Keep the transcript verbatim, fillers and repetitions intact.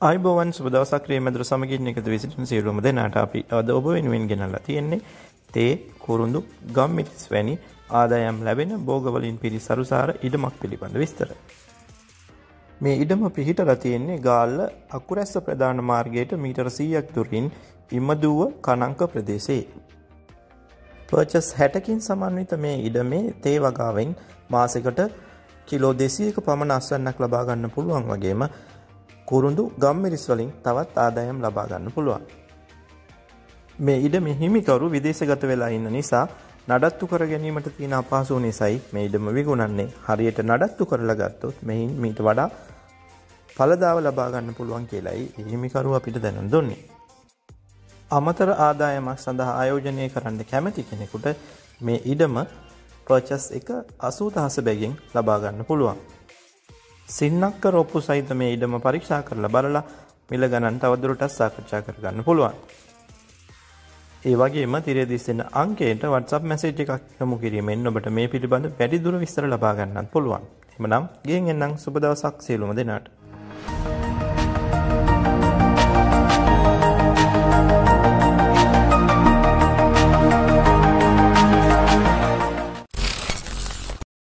ආයිබෝවන් සුබ දවසක් ක්‍රියාමැදුර සමගින් එකතු වී සිටින සියලුම දෙනාට අපි අද ඔබ වෙනුවෙන් ගෙනල්ලා තියෙන්නේ තේ කුරුඳු ගම්මිරිස් වැනි ආදායම් ලැබෙන භෝගවලින් පිරි සරුසාර ඉඩමක් පිළිබඳ විස්තර. මේ ඉඩම පිහිටලා තියෙන්නේ ගාල්ල අකුරැස්ස ප්‍රධාන මාර්ගයට මීටර සීයක් දුරින් ඉමදුව කණංක ප්‍රදේශයේ. perches හැටකින් සමන්විත මේ ඉඩමේ තේ වගාවෙන් මාසෙකට කිලෝ දෙසීයක පමණ අස්වැන්නක් ලබා ගන්න පුළුවන් වගේම කුරුඳු ගම්මිරිස් වලින් තවත් ආදායම් ලබා ගන්න පුළුවන්. මේ ඉඩමේ හිමිකරු විදේශගත වෙලා ඉන්න නිසා නඩත්තු කර ගැනීමට තියෙන අපහසු නිසායි මේ ඉඩම විගුණන්නේ. හරියට නඩත්තු කරලා ගත්තොත් මෙහින් මීට වඩා ඵලදාව ලබා ගන්න පුළුවන් කියලායි හිමිකරු අපිට දැනුම් දුන්නේ. අමතර ආදායමක් සඳහා ආයෝජනය කරන්න කැමති කෙනෙකුට මේ ඉඩම perches එක අසූ දහස බැගින් ලබා ගන්න පුළුවන්. සින්නක්ක රොප්පු සහිත මේ ඉඩම පරීක්ෂා කරලා බලලා මිල ගණන් තවදුරටත් සාකච්ඡා කරගන්න පුළුවන්. ඒ වගේම තිරේ දිස්සෙන අංකයට WhatsApp message එකක් යොමු කිරීමෙන් ඔබට මේ පිළිබඳ වැඩිදුර විස්තර ලබා ගන්නත් පුළුවන්. එhmenan ගෙන් එන්නම් සුබ දවසක් සියලුම දෙනාට.